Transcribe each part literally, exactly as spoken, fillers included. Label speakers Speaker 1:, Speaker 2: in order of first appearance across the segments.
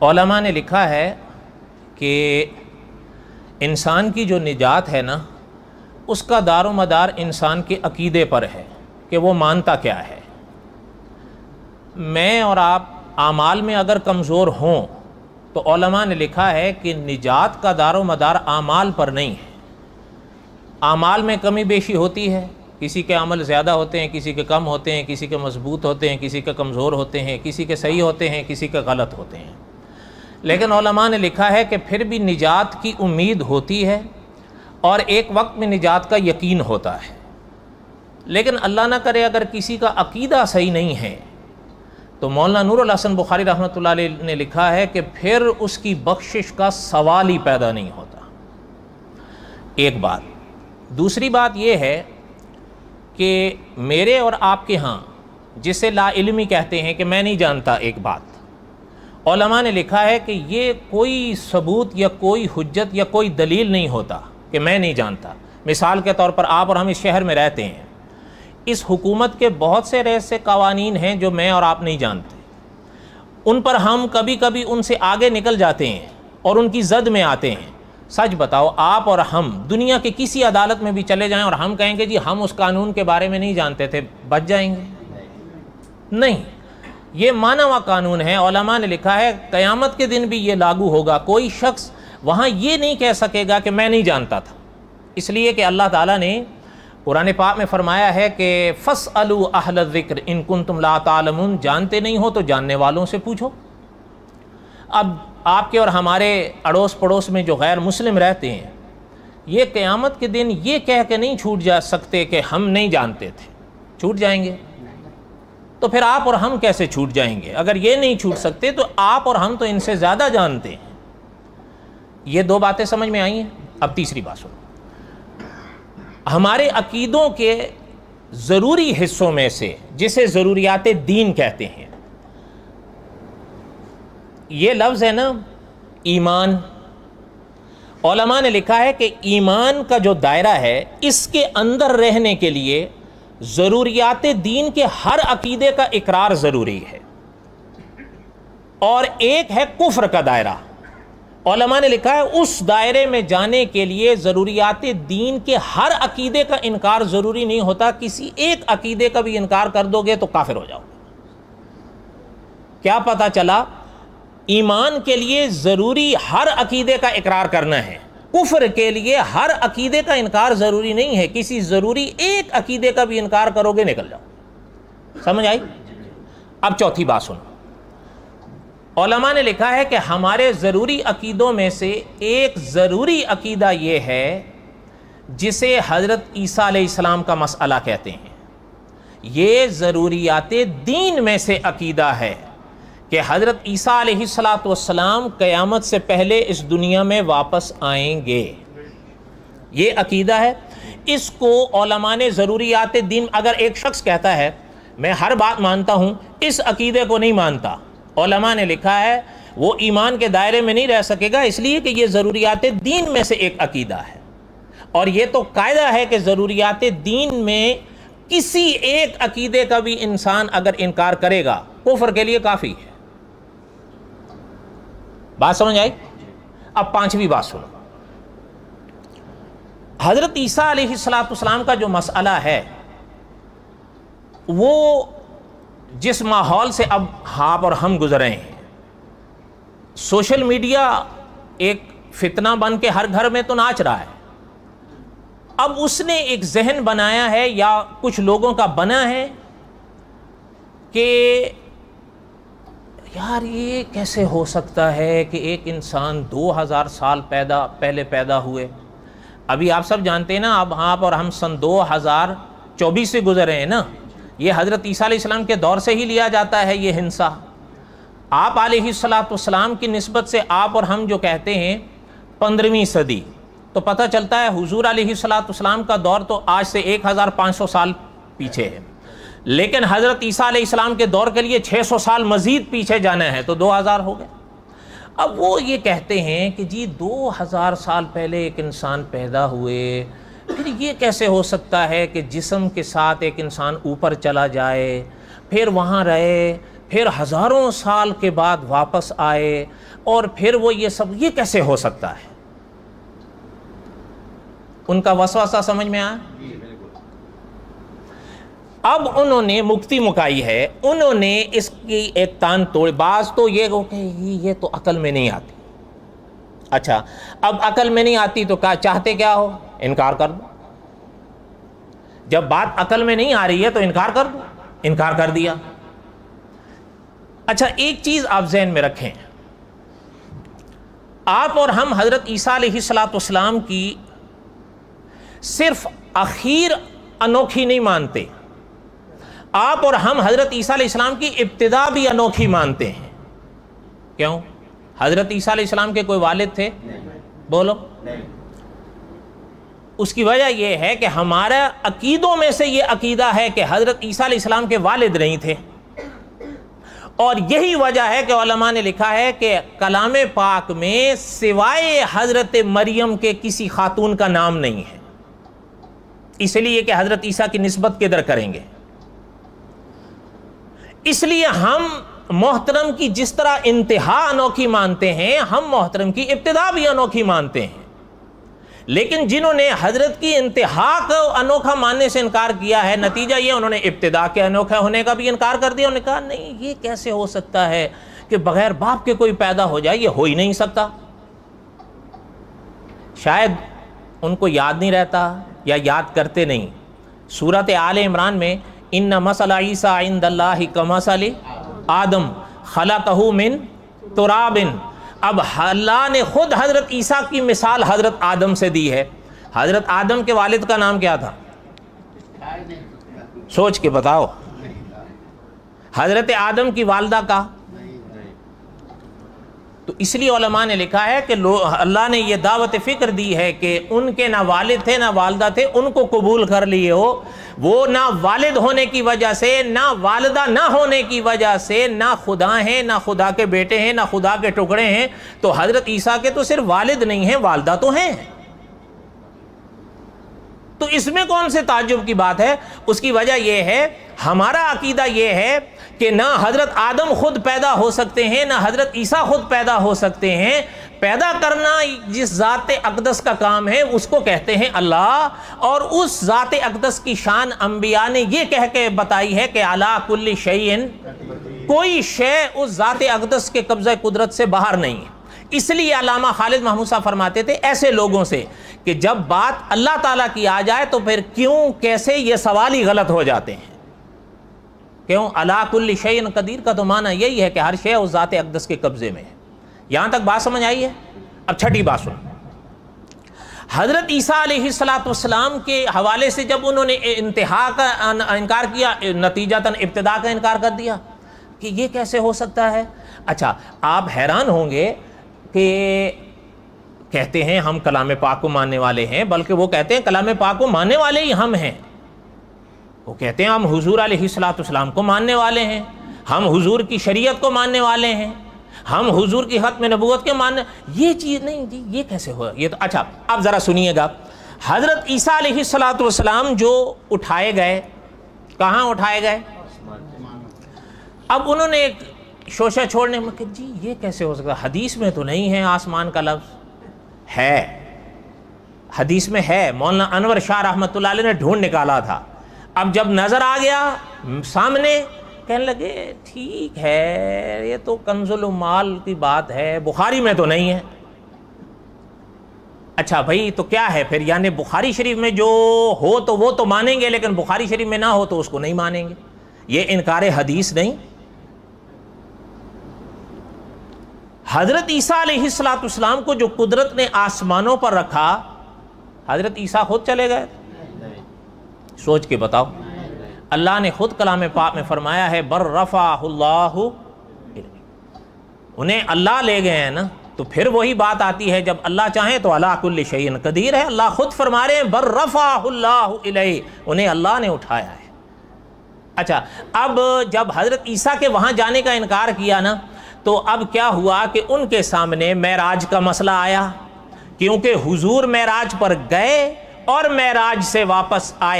Speaker 1: علماء نے لکھا ہے کہ انسان کی جو نجات ہے نا، اس کا دار و مدار انسان کے عقیدے پر ہے کہ وہ مانتا کیا ہے۔ میں اور آپ اعمال میں اگر کمزور ہوں تو علماء نے لکھا ہے کہ نجات کا دار و مدار اعمال پر نہیں ہے۔ اعمال میں کمی بیشی ہوتی ہے، کسی کے عمل زیادہ ہوتے ہیں، کسی کے کم ہوتے ہیں، کسی کے مضبوط ہوتے ہیں، کسی کے کمزور ہوتے ہیں، کسی کے صحیح ہوتے ہیں، کسی کے غلط ہوتے ہیں، لیکن علماء نے لکھا ہے کہ پھر بھی نجات کی امید ہوتی ہے اور ایک وقت میں نجات کا یقین ہوتا ہے۔ لیکن اللہ نہ کرے اگر کسی کا عقیدہ صحیح نہیں ہے تو مولانا نور الحسن بخاری رحمۃ اللہ علیہ نے لکھا ہے کہ پھر اس کی بخشش کا سوال ہی پیدا نہیں ہوتا۔ ایک بات۔ دوسری بات یہ ہے کہ میرے اور آپ کے ہاں جسے لا علمی کہتے ہیں کہ میں نہیں جانتا ایک بات، علماء نے لکھا ہے کہ یہ کوئی ثبوت یا کوئی حجت یا کوئی دلیل نہیں ہوتا کہ میں نہیں جانتا۔ مثال کے طور پر آپ اور ہم اس شہر میں رہتے ہیں، اس حکومت کے بہت سے ایسے قوانین ہیں جو میں اور آپ نہیں جانتے، ان پر ہم کبھی کبھی ان سے آگے نکل جاتے ہیں اور ان کی زد میں آتے ہیں۔ سچ بتاؤ، آپ اور ہم دنیا کے کسی عدالت میں بھی چلے جائیں اور ہم کہیں گے جی ہم اس قانون کے بارے میں نہیں جانتے تھے، بچ جائیں گے؟ نہیں، یہ مانا ہوا قانون ہے۔ علماء نے لکھا ہے قیامت کے دن بھی یہ لاگو ہوگا، کوئی شخص وہاں یہ نہیں کہہ سکے گا کہ میں نہیں جانتا تھا، اس لیے کہ اللہ تعالیٰ نے قرآن پاک میں فرمایا ہے کہ فَاسْأَلُوا أَهْلَ الذِّكْرِ إِن كُنتُمْ لَا تَعْلَمُونَ، جانتے نہیں ہو تو جاننے والوں سے پوچھو۔ اب آپ کے اور ہمارے اڑوس پڑوس میں جو غیر مسلم رہتے ہیں، یہ قیامت کے دن یہ کہہ کے نہیں چھوٹ جا سکتے کہ ہم نہیں جانتے تھے، چھوٹ جائیں گے؟ تو پھر آپ اور ہم کیسے چھوٹ جائیں گے؟ اگر یہ نہیں چھوٹ سکتے تو آپ اور ہم تو ان سے زیادہ جانتے ہیں۔ یہ دو باتیں سمجھ میں آئی ہیں۔ اب تیسری بات سنو، ہمارے عقیدوں کے ضروری حصوں میں سے جسے ضروریات دین کہتے ہیں، یہ لفظ ہے نا ایمان، علماء نے لکھا ہے کہ ایمان کا جو دائرہ ہے اس کے اندر رہنے کے لیے ضروریات دین کے ہر عقیدے کا اقرار ضروری ہے، اور ایک ہے کفر کا دائرہ۔ علماء نے لکھا ہے اس دائرے میں جانے کے لیے ضروریات دین کے ہر عقیدے کا انکار ضروری نہیں ہوتا، کسی ایک عقیدے کا بھی انکار کر دو گے تو کافر ہو جاؤ گے۔ کیا پتہ چلا؟ ایمان کے لیے ضروری ہر عقیدے کا اقرار کرنا ہے، کفر کے لیے ہر عقیدے کا انکار ضروری نہیں ہے، کسی ضروری ایک عقیدے کا بھی انکار کرو گے نکل جاؤ۔ سمجھ آئی؟ اب چوتھی بات سنو، علماء نے لکھا ہے کہ ہمارے ضروری عقیدوں میں سے ایک ضروری عقیدہ یہ ہے جسے حضرت عیسیٰ علیہ السلام کا مسئلہ کہتے ہیں۔ یہ ضروریات دین میں سے عقیدہ ہے کہ حضرت عیسیٰ علیہ الصلاۃ والسلام قیامت سے پہلے اس دنیا میں واپس آئیں گے، یہ عقیدہ ہے۔ اس کو علماء نے ضروریات دین، اگر ایک شخص کہتا ہے میں ہر بات مانتا ہوں، اس عقیدے کو نہیں مانتا، علماء نے لکھا ہے وہ ایمان کے دائرے میں نہیں رہ سکے گا، اس لیے کہ یہ ضروریات دین میں سے ایک عقیدہ ہے، اور یہ تو قاعدہ ہے کہ ضروریات دین میں کسی ایک عقیدے کا بھی انسان اگر انکار کرے گا کفر کے لیے کافی ہے۔ بات سمجھ آئی؟ اب پانچویں بات سنو، حضرت عیسیٰ علیہ السلام کا جو مسئلہ ہے وہ جس ماحول سے اب آپ اور ہم گزرے ہیں، سوشل میڈیا ایک فتنہ بن کے ہر گھر میں تو ناچ رہا ہے۔ اب اس نے ایک ذہن بنایا ہے یا کچھ لوگوں کا بنا ہے کہ یار یہ کیسے ہو سکتا ہے کہ ایک انسان دو ہزار سال پیدا پہلے پیدا ہوئے۔ ابھی آپ سب جانتے ہیں نا، اب آپ اور ہم سن دو ہزار چوبیس سے گزرے ہیں نا، یہ حضرت عیسیٰ علیہ السلام کے دور سے ہی لیا جاتا ہے یہ ہنسا۔ آپ علیہ الصلاۃ والسلام کی نسبت سے آپ اور ہم جو کہتے ہیں پندرہویں صدی، تو پتہ چلتا ہے حضور علیہ الصلاۃ والسلام کا دور تو آج سے ایک ہزار پانچ سو سال پیچھے ہے، لیکن حضرت عیسیٰ علیہ السلام کے دور کے لیے چھ سو سال مزید پیچھے جانا ہے تو دو ہزار ہو گئے۔ اب وہ یہ کہتے ہیں کہ جی دو ہزار سال پہلے ایک انسان پیدا ہوئے، پھر یہ کیسے ہو سکتا ہے کہ جسم کے ساتھ ایک انسان اوپر چلا جائے، پھر وہاں رہے، پھر ہزاروں سال کے بعد واپس آئے اور پھر وہ یہ سب، یہ کیسے ہو سکتا ہے؟ ان کا وسوسہ سمجھ میں آیا؟ اب انہوں نے مکتی مکائی ہے، انہوں نے اس کی ایک تان توڑ، بعض تو یہ ہو کہ یہ تو عقل میں نہیں آتی۔ اچھا، اب عقل میں نہیں آتی تو کیا چاہتے کیا ہو؟ انکار کر دو۔ جب بات عقل میں نہیں آ رہی ہے تو انکار کر دو، انکار کر دیا۔ اچھا، ایک چیز آپ ذہن میں رکھیں، آپ اور ہم حضرت عیسیٰ علیہ الصلوۃ والسلام کی صرف اخیر انوکھی نہیں مانتے، آپ اور ہم حضرت عیسیٰ علیہ السلام کی ابتدا بھی انوکھی مانتے ہیں۔ کیوں؟ حضرت عیسیٰ علیہ السلام کے کوئی والد تھے؟ بولو۔ اس کی وجہ یہ ہے کہ ہمارا عقیدوں میں سے یہ عقیدہ ہے کہ حضرت عیسیٰ علیہ السلام کے والد نہیں تھے، اور یہی وجہ ہے کہ علماء نے لکھا ہے کہ کلام پاک میں سوائے حضرت مریم کے کسی خاتون کا نام نہیں ہے، اس لیے کہ حضرت عیسیٰ کی نسبت کدھر کریں گے۔ اس لیے ہم محترم کی جس طرح انتہا انوکھی مانتے ہیں، ہم محترم کی ابتدا بھی انوکھی مانتے ہیں، لیکن جنہوں نے حضرت کی انتہا کو انوکھا ماننے سے انکار کیا ہے، نتیجہ یہ انہوں نے ابتدا کے انوکھا ہونے کا بھی انکار کر دیا۔ انہوں نے کہا نہیں، یہ کیسے ہو سکتا ہے کہ بغیر باپ کے کوئی پیدا ہو جائے، یہ ہو ہی نہیں سکتا۔ شاید ان کو یاد نہیں رہتا یا یاد کرتے نہیں، سورۃ آل عمران میں ان مثل عیسیٰ عند اللہ کمثل آدم خلقہ من تراب، اب اللہ نے خود حضرت عیسیٰ کی مثال حضرت آدم سے دی ہے۔ حضرت آدم کے والد کا نام کیا تھا؟ سوچ کے بتاؤ۔ حضرت آدم کی والدہ کا؟ تو اس لیے علماء نے لکھا ہے کہ اللہ نے یہ دعوت فکر دی ہے کہ ان کے نہ والد تھے نہ والدہ تھے، ان کو قبول کر لیے ہو۔ وہ نہ والد ہونے کی وجہ سے، نہ والدہ نہ ہونے کی وجہ سے، نہ خدا ہیں نہ خدا کے بیٹے ہیں نہ خدا کے ٹکڑے ہیں، تو حضرت عیسیٰ کے تو صرف والد نہیں ہیں، والدہ تو ہیں۔ تو اس میں کون سے تعجب کی بات ہے؟ اس کی وجہ یہ ہے، ہمارا عقیدہ یہ ہے کہ نہ حضرت آدم خود پیدا ہو سکتے ہیں نہ حضرت عیسیٰ خود پیدا ہو سکتے ہیں۔ پیدا کرنا جس ذات اقدس کا کام ہے اس کو کہتے ہیں اللہ، اور اس ذات اقدس کی شان انبیاء نے یہ کہہ کے بتائی ہے کہ علی کل شیء، کوئی شے اس ذات اقدس کے قبضہ قدرت سے باہر نہیں ہے۔ اس لیے علامہ خالد محمود صاحب فرماتے تھے ایسے لوگوں سے کہ جب بات اللہ تعالیٰ کی آ جائے تو پھر کیوں کیسے یہ سوال ہی غلط ہو جاتے ہیں۔ کیوں؟ علی کل شیء قدیر کا تو معنی یہی ہے کہ ہر شے اس ذات اقدس کے قبضے میں ہے۔ یہاں تک بات سمجھ آئی ہے؟ اب چھٹی بات سن، حضرت عیسیٰ علیہ الصلوۃ والسلام کے حوالے سے جب انہوں نے انتہا کا انکار کیا، نتیجتاً ابتدا کا انکار کر دیا کہ یہ کیسے ہو سکتا ہے۔ اچھا، آپ حیران ہوں گے کہ کہتے ہیں ہم کلام پاک کو ماننے والے ہیں، بلکہ وہ کہتے ہیں کلام پاک کو ماننے والے ہی ہم ہیں۔ وہ کہتے ہیں ہم حضور علیہ الصلوۃ والسلام کو ماننے والے ہیں، ہم حضور کی شریعت کو ماننے والے ہیں، ہم حضور کی ختم نبوت کے ماننے، یہ چیز نہیں جی، یہ کیسے ہوا یہ تو۔ اچھا، اب ذرا سنیے گا، حضرت عیسیٰ علیہ الصلوۃ والسلام جو اٹھائے گئے، کہاں اٹھائے گئے؟ اب انہوں نے ایک شوشہ چھوڑنے میں کہ جی یہ کیسے ہو سکتا، حدیث میں تو نہیں ہے آسمان کا لفظ۔ ہے، حدیث میں ہے، مولانا انور شاہ رحمۃ اللہ علیہ نے ڈھونڈ نکالا تھا۔ اب جب نظر آ گیا سامنے، کہنے لگے ٹھیک ہے یہ تو کنز المال کی بات ہے، بخاری میں تو نہیں ہے۔ اچھا بھائی تو کیا ہے پھر؟ یعنی بخاری شریف میں جو ہو تو وہ تو مانیں گے، لیکن بخاری شریف میں نہ ہو تو اس کو نہیں مانیں گے، یہ انکار حدیث نہیں۔ حضرت عیسیٰ علیہ الصلوۃ والسلام کو جو قدرت نے آسمانوں پر رکھا، حضرت عیسیٰ خود چلے گئے؟ سوچ کے بتاؤ۔ اللہ نے خود کلام پاک میں فرمایا ہے بر رفعہ اللہ، انہیں اللہ لے گئے ہیں نا، تو پھر وہی بات آتی ہے جب اللہ چاہیں تو علی کل شیء قدیر ہے۔ اللہ خود فرما رہے ہیں بر رفعہ اللہ الیہ، انہیں اللہ نے اٹھایا ہے۔ اچھا، اب جب حضرت عیسیٰ کے وہاں جانے کا انکار کیا نا، تو اب کیا ہوا کہ ان کے سامنے معراج کا مسئلہ آیا، کیونکہ حضور معراج پر گئے اور معراج سے واپس آئے۔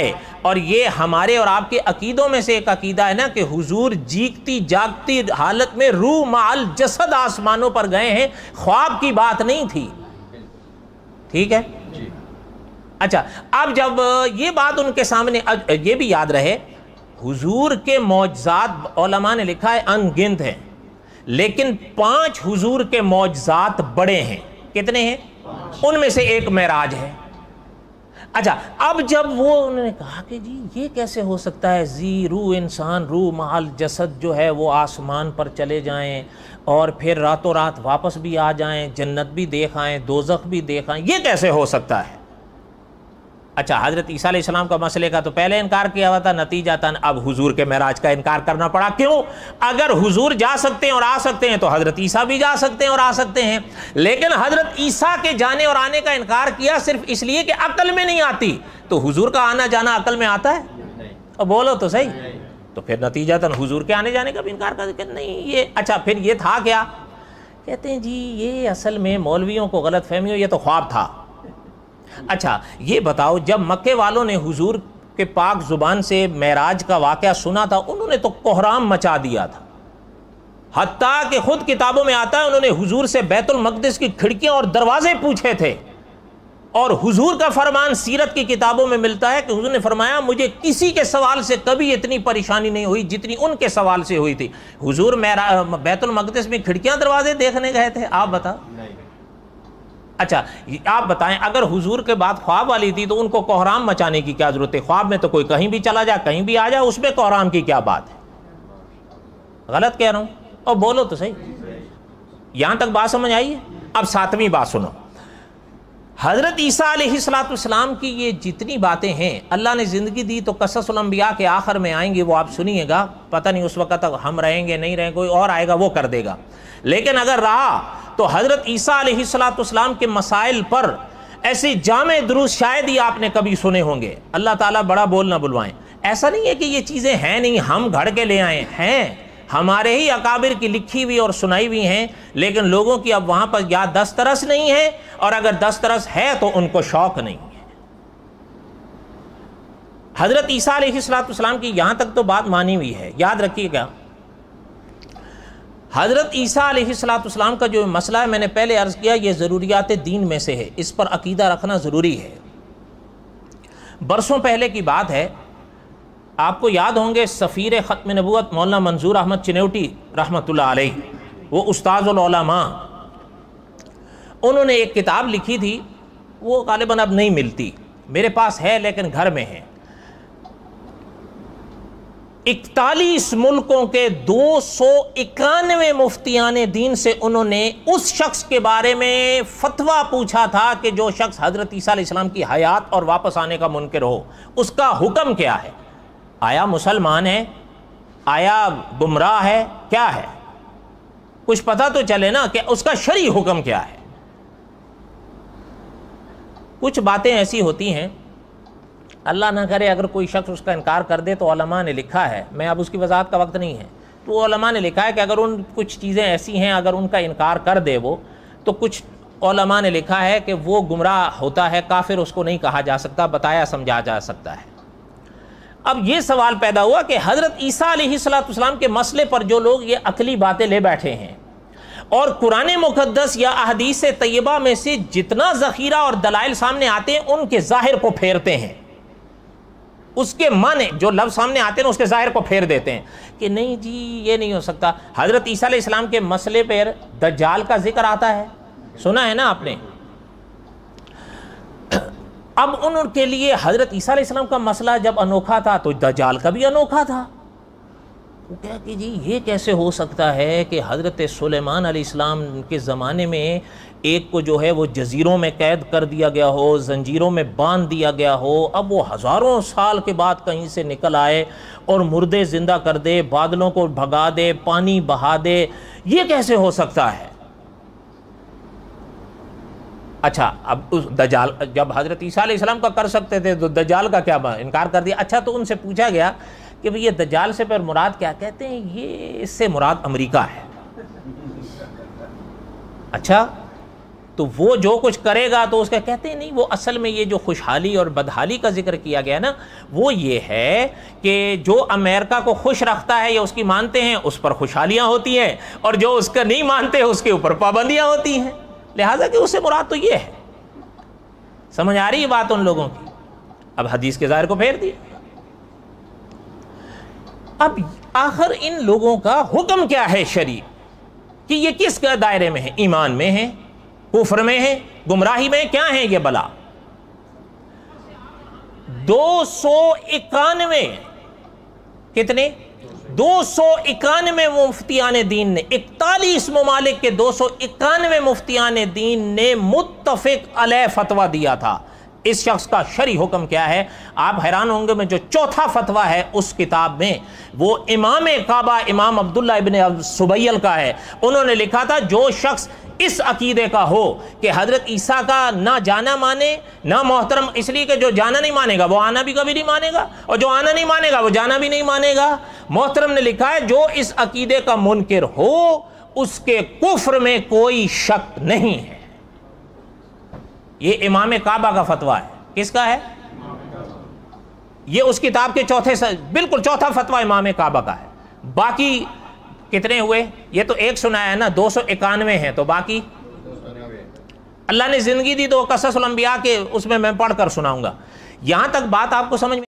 Speaker 1: اور یہ ہمارے اور آپ کے عقیدوں میں سے ایک عقیدہ ہے نا کہ حضور جیگتی جاگتی حالت میں روح مع الجسد آسمانوں پر گئے ہیں، خواب کی بات نہیں تھی، ٹھیک ہے؟ اچھا، اب جب یہ بات ان کے سامنے، یہ بھی یاد رہے حضور کے معجزات علماء نے لکھا ہے ان گنت ہیں، لیکن پانچ حضور کے معجزات بڑے ہیں۔ کتنے ہیں؟ ان میں سے ایک معراج ہے۔ اچھا، اب جب وہ انہوں نے کہا کہ جی یہ کیسے ہو سکتا ہے، زی روح انسان روح مع الجسد جو ہے وہ آسمان پر چلے جائیں اور پھر راتوں رات واپس بھی آ جائیں، جنت بھی دیکھ آئیں، دوزخ بھی دیکھ آئیں، یہ کیسے ہو سکتا ہے؟ اچھا، حضرت عیسیٰ علیہ السلام کا مسئلے کا تو پہلے انکار کیا ہوا تھا، نتیجتاً اب حضور کے معراج کا انکار کرنا پڑا۔ کیوں؟ اگر حضور جا سکتے ہیں اور آ سکتے ہیں تو حضرت عیسیٰ بھی جا سکتے ہیں اور آ سکتے ہیں، لیکن حضرت عیسیٰ کے جانے اور آنے کا انکار کیا صرف اس لیے کہ عقل میں نہیں آتی، تو حضور کا آنا جانا عقل میں آتا ہے؟ اور بولو تو صحیح، تو پھر نتیجتاً حضور کے آنے جانے کا بھی انکار کر کہ نہیں یہ، اچھا پھر یہ تھا کیا؟ کہتے ہیں جی یہ اصل میں مولویوں کو غلط فہمی ہو، یہ تو خواب تھا۔ اچھا یہ بتاؤ، جب مکے والوں نے حضور کے پاک زبان سے معراج کا واقعہ سنا تھا، انہوں نے تو کوہرام مچا دیا تھا، حتیٰ کہ خود کتابوں میں آتا ہے انہوں نے حضور سے بیت المقدس کی کھڑکیاں اور دروازے پوچھے تھے، اور حضور کا فرمان سیرت کی کتابوں میں ملتا ہے کہ حضور نے فرمایا مجھے کسی کے سوال سے کبھی اتنی پریشانی نہیں ہوئی جتنی ان کے سوال سے ہوئی تھی۔ حضور بیت المقدس میں کھڑکیاں دروازے دیکھنے گئے تھے؟ آپ بتاؤ۔ اچھا آپ بتائیں، اگر حضور کے بعد خواب والی تھی تو ان کو کوہرام مچانے کی کیا ضرورت ہے؟ خواب میں تو کوئی کہیں بھی چلا جائے، کہیں بھی آ جائے، اس میں کوہرام کی کیا بات ہے؟ غلط کہہ رہا ہوں؟ اور بولو تو صحیح، یہاں تک بات سمجھ آئی ہے؟ اب ساتویں بات سنو، حضرت عیسیٰ علیہ الصلوۃ والسلام کی یہ جتنی باتیں ہیں، اللہ نے زندگی دی تو قصص الانبیاء کے آخر میں آئیں گے، وہ آپ سنیے گا، پتہ نہیں اس وقت تک ہم رہیں گے نہیں رہیں گے، کوئی اور آئے گا وہ کر دے گا، لیکن اگر رہا تو حضرت عیسیٰ علیہ الصلوۃ والسلام کے مسائل پر ایسے جامع دروس شاید ہی آپ نے کبھی سنے ہوں گے۔ اللہ تعالیٰ بڑا بول نہ بلوائیں۔ ایسا نہیں ہے کہ یہ چیزیں ہیں نہیں، ہم گھڑ کے لے آئے ہیں، ہمارے ہی اکابر کی لکھی ہوئی اور سنائی ہوئی ہیں، لیکن لوگوں کی اب وہاں پر یا دسترس نہیں ہے، اور اگر دسترس ہے تو ان کو شوق نہیں ہے۔ حضرت عیسیٰ علیہ الصلوۃ والسلام کی یہاں تک تو بات مانی ہوئی ہے، یاد رکھیے گا حضرت عیسیٰ علیہ الصلوۃ والسلام کا جو مسئلہ ہے، میں نے پہلے عرض کیا یہ ضروریات دین میں سے ہے، اس پر عقیدہ رکھنا ضروری ہے۔ برسوں پہلے کی بات ہے، آپ کو یاد ہوں گے سفیر ختم نبوت مولانا منظور احمد چنوٹی رحمۃ اللہ علیہ، وہ استاذ العلماء، انہوں نے ایک کتاب لکھی تھی، وہ غالباً اب نہیں ملتی، میرے پاس ہے لیکن گھر میں ہے۔ اکتالیس ملکوں کے دو سو اکانوے مفتیان دین سے انہوں نے اس شخص کے بارے میں فتویٰ پوچھا تھا کہ جو شخص حضرت عیسیٰ علیہ السلام کی حیات اور واپس آنے کا منکر ہو، اس کا حکم کیا ہے؟ آیا مسلمان ہے؟ آیا گمراہ ہے؟ کیا ہے؟ کچھ پتہ تو چلے نا کہ اس کا شرعی حکم کیا ہے۔ کچھ باتیں ایسی ہوتی ہیں، اللہ نہ کرے اگر کوئی شخص اس کا انکار کر دے، تو علماء نے لکھا ہے، میں اب اس کی وضاحت کا وقت نہیں ہے، تو علماء نے لکھا ہے کہ اگر ان کچھ چیزیں ایسی ہیں اگر ان کا انکار کر دے وہ، تو کچھ علماء نے لکھا ہے کہ وہ گمراہ ہوتا ہے، کافر اس کو نہیں کہا جا سکتا، بتایا سمجھا جا سکتا ہے۔ اب یہ سوال پیدا ہوا کہ حضرت عیسیٰ علیہ الصلوۃ والسلام کے مسئلے پر جو لوگ یہ عقلی باتیں لے بیٹھے ہیں اور قرآن مقدس یا احادیث طیبہ میں سے جتنا ذخیرہ اور دلائل سامنے آتے ہیں ان کے ظاہر کو پھیرتے ہیں، اس کے معنی جو لفظ سامنے آتے ہیں اس کے ظاہر کو پھیر دیتے ہیں کہ نہیں جی یہ نہیں ہو سکتا۔ حضرت عیسیٰ علیہ السلام کے مسئلے پر دجال کا ذکر آتا ہے، سنا ہے نا آپ نے؟ اب ان کے لیے حضرت عیسیٰ علیہ السلام کا مسئلہ جب انوکھا تھا تو دجال کا بھی انوکھا تھا۔ وہ کہا کہ جی یہ کیسے ہو سکتا ہے کہ حضرت سلیمان علیہ السلام کے زمانے میں ایک کو جو ہے وہ جزیروں میں قید کر دیا گیا ہو، زنجیروں میں باندھ دیا گیا ہو، اب وہ ہزاروں سال کے بعد کہیں سے نکل آئے اور مردے زندہ کر دے، بادلوں کو بھگا دے، پانی بہا دے، یہ کیسے ہو سکتا ہے؟ اچھا اب اس دجال جب حضرت عیسیٰ علیہ السلام کا کر سکتے تھے تو دجال کا کیا انکار کر دیا؟ اچھا تو ان سے پوچھا گیا کہ یہ دجال سے پر مراد کیا؟ کہتے ہیں یہ اس سے مراد امریکہ ہے۔ اچھا تو وہ جو کچھ کرے گا تو اس کا کہتے ہیں نہیں، وہ اصل میں یہ جو خوشحالی اور بدحالی کا ذکر کیا گیا نا، وہ یہ ہے کہ جو امریکہ کو خوش رکھتا ہے یا اس کی مانتے ہیں اس پر خوشحالیاں ہوتی ہیں، اور جو اس کا نہیں مانتے اس کے اوپر پابندیاں ہوتی ہیں. لہٰذا کہ اس سے مراد تو یہ ہے. سمجھ آ رہی ہے بات ان لوگوں کی؟ اب حدیث کے ظاہر کو پھیر دیا. اب آخر ان لوگوں کا حکم کیا ہے شرعی، کہ یہ کس کے دائرے میں ہے؟ ایمان میں ہے، کفر میں ہے، گمراہی میں؟ کیا ہے یہ بلا؟ دو سو اکانوے کتنے دو سو اکانوے مفتیان دین نے، اکتالیس ممالک کے دو سو اکانوے مفتیان دین نے متفق علیہ فتویٰ دیا تھا. اس شخص کا شرعی حکم کیا ہے؟ آپ حیران ہوں گے میں جو چوتھا فتویٰ ہے اس کتاب میں، وہ امام کعبہ امام عبداللہ ابن سبیل کا ہے. انہوں نے لکھا تھا جو شخص اس عقیدے کا ہو کہ حضرت عیسیٰ کا نہ جانا مانے نہ محترم، اس لیے کہ جو جانا نہیں مانے گا وہ آنا بھی کبھی نہیں مانے گا، اور جو آنا نہیں مانے گا وہ جانا بھی نہیں مانے گا. محترم نے لکھا ہے جو اس عقیدے کا منکر ہو اس کے کفر میں کوئی شک نہیں ہے. یہ امام کعبہ کا فتویٰ ہے. کس کا ہے؟ یہ اس کتاب کے چوتھے بالکل چوتھا فتویٰ امام کعبہ کا ہے. باقی کتنے ہوئے؟ یہ تو ایک سنایا ہے نا، دو سو اکانوے ہیں، تو باقی اللہ نے زندگی دی تو قصص الانبیاء کے اس میں میں پڑھ کر سناؤں گا. یہاں تک بات آپ کو سمجھ میں